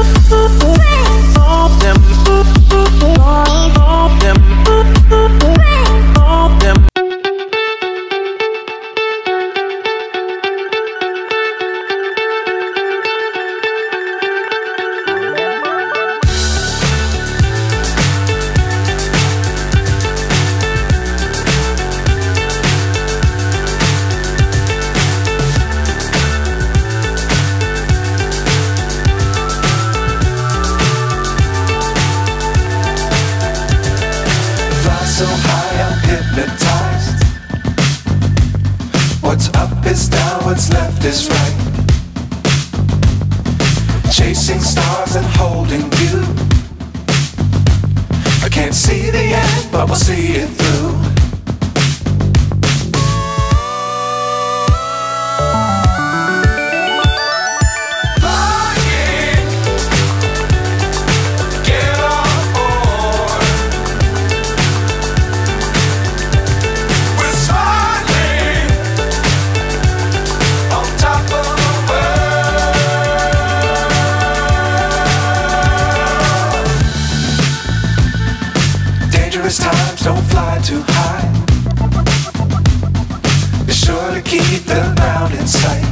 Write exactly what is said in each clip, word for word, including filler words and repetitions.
So high I'm hypnotized. What's up is down, what's left is right. Chasing stars and holding you. I can't see the end, but we'll see it through. Dangerous times, don't fly too high. Be sure to keep the ground in sight.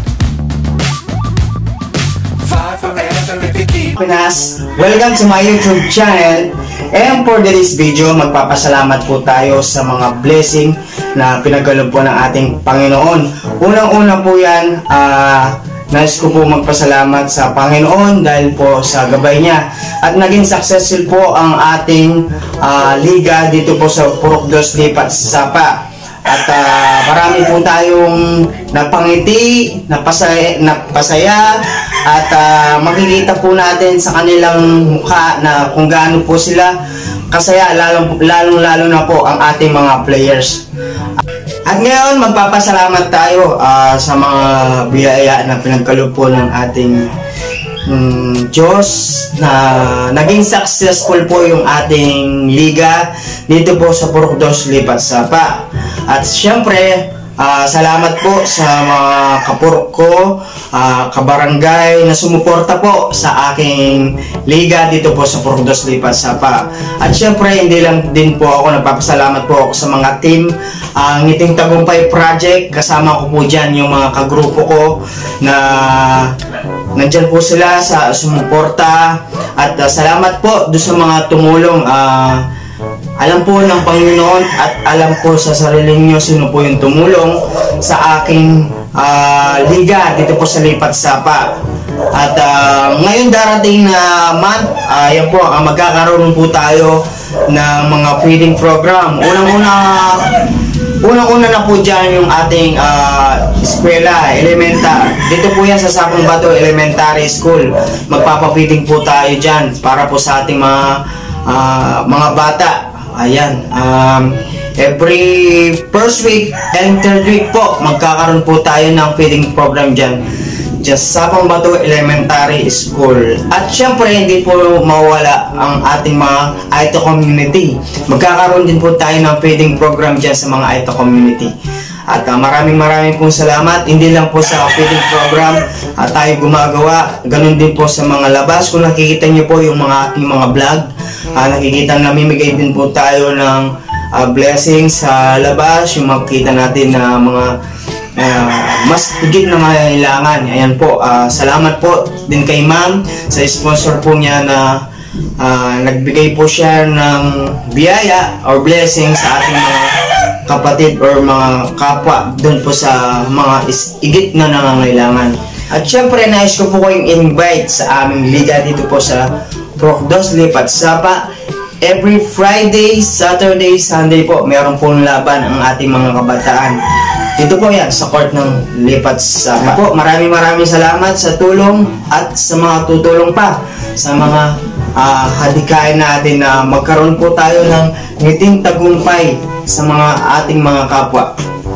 Fly forever if you keep Pinas, welcome to my YouTube channel. And for this video, magpapasalamat po tayo sa mga blessing na pinagkaloob po ng ating Panginoon. Unang-una po yan, ah... Uh, Nais ko po magpasalamat sa Panginoon dahil po sa gabay niya at naging successful po ang ating uh, liga dito po sa Purok Dos Lipat Sapa. At uh, marami po tayong napangiti, napasaya, napasaya at uh, makikita po natin sa kanilang mukha na kung gaano po sila kasaya, lalong, lalong lalo na po ang ating mga players. At ngayon, magpapasalamat tayo uh, sa mga biyaya na pinagkaloob po ng ating um, Diyos na naging successful po yung ating liga dito po sa Purok Dos Lipat Sapa. At syempre, uh, salamat po sa mga kapurok ko, uh, kabarangay na sumuporta po sa aking liga dito po sa Purok Dos Lipat Sapa. At syempre, hindi lang din po ako, nagpapasalamat po ako sa mga team ang uh, Ngiting Tagumpay Project. Kasama ko po dyan yung mga kagrupo ko na nandyan po sila sa sumuporta. At uh, salamat po doon sa mga tumulong. Uh, alam po ng Panginoon at alam po sa sarili nyo sino po yung tumulong sa aking uh, liga dito po sa Lipat Sapa. At uh, ngayon darating na month, uh, yan po, uh, magkakaroon po tayo ng mga feeding program. Unang-una Unang-una na po dyan yung ating uh, eskwela, elementar. Dito po yan sa Sapong Bato Elementary School. Magpapapiting po tayo dyan para po sa ating mga uh, mga bata. Ayan. Um, every first week and third week po, magkakaroon po tayo ng feeding program dyan. Just Sapong Bato Elementary School. At syempre, hindi po mawala ang ating mga I T community. Magkakaroon din po tayo ng feeding program dyan sa mga I T community. At uh, maraming maraming pong salamat. Hindi lang po sa feeding program uh, tayo gumagawa. Ganun din po sa mga labas. Kung nakikita nyo po yung mga ating mga vlog, uh, nakikita namimigay din po tayo ng uh, blessings sa labas. Yung makikita natin na uh, mga Uh, mas higit na mailangan. Ayan po, uh, salamat po din kay ma'am sa sponsor po niya na uh, nagbigay po siya ng biyaya or blessing sa ating mga kapatid or mga kapwa doon po sa mga higit na nangangailangan. At syempre, nais ko po kayong invite sa aming liga dito po sa Purok Dos Lipat Sapa. Every Friday, Saturday, Sunday po, mayroon pong laban ang ating mga kabataan. Dito po yan, sa court ng Lipat Sapa. Po, maraming maraming salamat sa tulong at sa mga tutulong pa sa mga uh, hadikain natin na magkaroon po tayo ng ngiting tagumpay sa mga ating mga kapwa.